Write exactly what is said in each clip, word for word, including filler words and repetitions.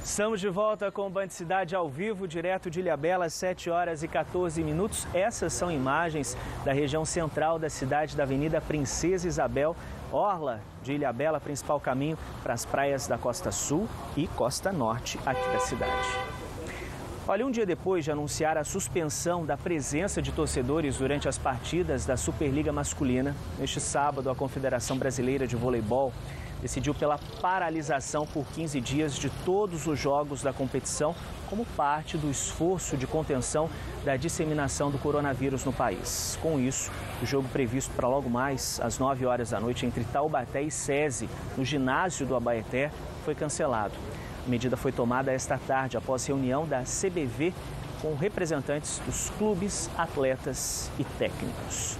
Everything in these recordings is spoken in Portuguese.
Estamos de volta com o Band Cidade ao vivo, direto de Ilhabela, às sete horas e quatorze minutos. Essas são imagens da região central da cidade, da Avenida Princesa Isabel, orla de Ilhabela, principal caminho para as praias da Costa Sul e Costa Norte aqui da cidade. Olha, um dia depois de anunciar a suspensão da presença de torcedores durante as partidas da Superliga Masculina, neste sábado a Confederação Brasileira de Voleibol decidiu pela paralisação por quinze dias de todos os jogos da competição, como parte do esforço de contenção da disseminação do coronavírus no país. Com isso, o jogo previsto para logo mais às nove horas da noite entre Taubaté e SESI, no ginásio do Abaeté, foi cancelado. A medida foi tomada esta tarde após reunião da C B V com representantes dos clubes, atletas e técnicos.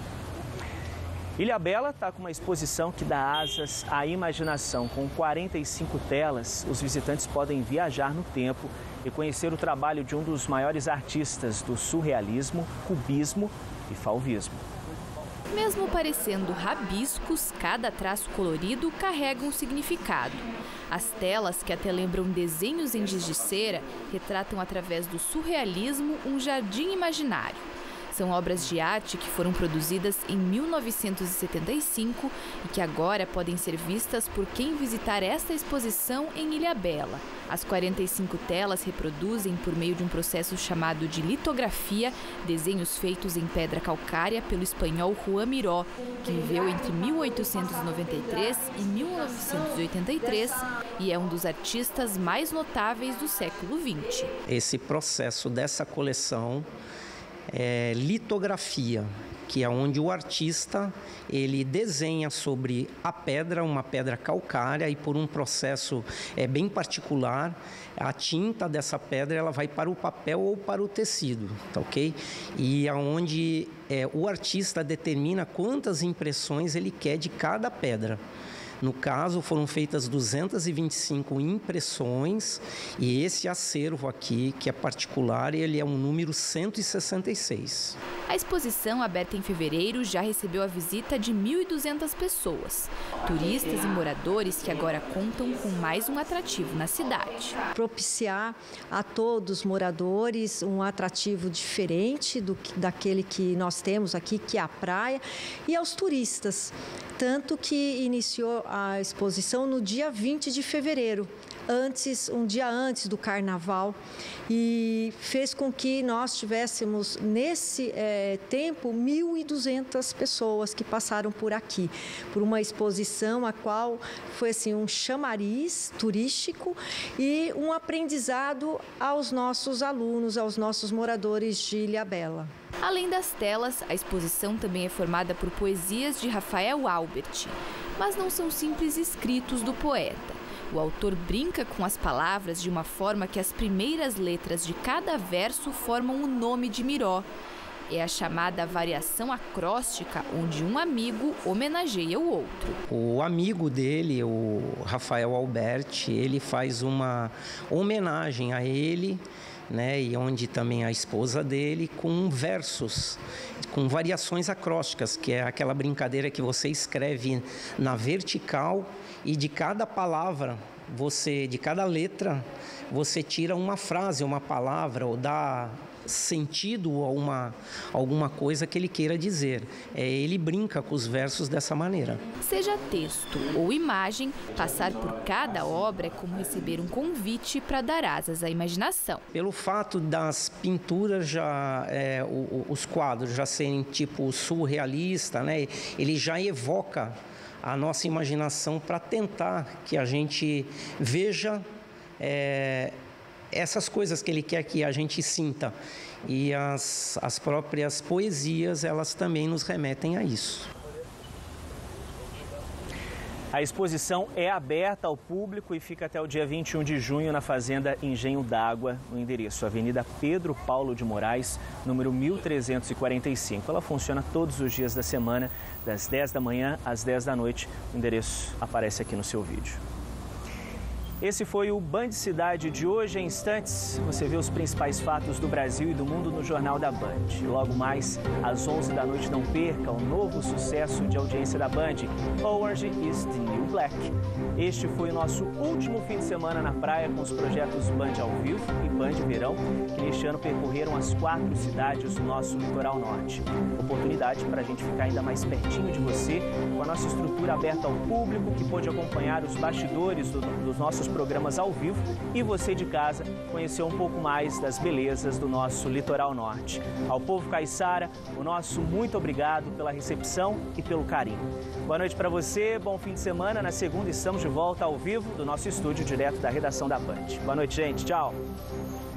Ilhabela está com uma exposição que dá asas à imaginação. Com quarenta e cinco telas, os visitantes podem viajar no tempo e conhecer o trabalho de um dos maiores artistas do surrealismo, cubismo e fauvismo. Mesmo parecendo rabiscos, cada traço colorido carrega um significado. As telas, que até lembram desenhos em giz de cera, retratam através do surrealismo um jardim imaginário. São obras de arte que foram produzidas em mil novecentos e setenta e cinco e que agora podem ser vistas por quem visitar esta exposição em Ilhabela. As quarenta e cinco telas reproduzem, por meio de um processo chamado de litografia, desenhos feitos em pedra calcária pelo espanhol Juan Miró, que viveu entre mil oitocentos e noventa e três e mil novecentos e oitenta e três e é um dos artistas mais notáveis do século vinte. Esse processo dessa coleção é litografia, que é onde o artista ele desenha sobre a pedra, uma pedra calcária, e por um processo é, bem particular, a tinta dessa pedra ela vai para o papel ou para o tecido, tá ok? E aonde é, o artista determina quantas impressões ele quer de cada pedra. No caso, foram feitas duzentas e vinte e cinco impressões e esse acervo aqui, que é particular, ele é um número cento e sessenta e seis. A exposição, aberta em fevereiro, já recebeu a visita de mil e duzentas pessoas, turistas e moradores que agora contam com mais um atrativo na cidade. Propiciar a todos os moradores um atrativo diferente do que, daquele que nós temos aqui, que é a praia, e aos turistas. Tanto que iniciou a exposição no dia vinte de fevereiro, antes, um dia antes do carnaval, e fez com que nós tivéssemos, nesse é, tempo, mil e duzentas pessoas que passaram por aqui, por uma exposição a qual foi assim, um chamariz turístico e um aprendizado aos nossos alunos, aos nossos moradores de Ilhabela. Além das telas, a exposição também é formada por poesias de Rafael Albert, mas não são simples escritos do poeta. O autor brinca com as palavras de uma forma que as primeiras letras de cada verso formam o nome de Miró. É a chamada variação acróstica, onde um amigo homenageia o outro. O amigo dele, o Rafael Albert, ele faz uma homenagem a ele, né, e onde também a esposa dele, com versos, com variações acrósticas, que é aquela brincadeira que você escreve na vertical e de cada palavra, você, de cada letra, você tira uma frase, uma palavra, ou dá sentido a uma, alguma coisa que ele queira dizer. É, ele brinca com os versos dessa maneira. Seja texto ou imagem, passar por cada obra é como receber um convite para dar asas à imaginação. Pelo fato das pinturas, já, é, o, os quadros já serem tipo surrealista, né, ele já evoca a nossa imaginação para tentar que a gente veja é, essas coisas que ele quer que a gente sinta. E as, as próprias poesias, elas também nos remetem a isso. A exposição é aberta ao público e fica até o dia vinte e um de junho na Fazenda Engenho d'Água, no endereço Avenida Pedro Paulo de Moraes, número mil trezentos e quarenta e cinco. Ela funciona todos os dias da semana, das dez da manhã às dez da noite. O endereço aparece aqui no seu vídeo. Esse foi o Band Cidade de hoje. Em instantes, você vê os principais fatos do Brasil e do mundo no Jornal da Band. E logo mais, às onze da noite, não perca o novo sucesso de audiência da Band, Orange is the New Black. Este foi o nosso último fim de semana na praia com os projetos Band ao Vivo e Band Verão, que neste ano percorreram as quatro cidades do nosso litoral norte. Oportunidade para a gente ficar ainda mais pertinho de você, com a nossa estrutura aberta ao público, que pôde acompanhar os bastidores do, dos nossos programas ao vivo, e você de casa conhecer um pouco mais das belezas do nosso litoral norte. Ao povo caiçara, o nosso muito obrigado pela recepção e pelo carinho. Boa noite para você, bom fim de semana. Na segunda estamos de volta ao vivo do nosso estúdio, direto da redação da Band. Boa noite, gente. Tchau.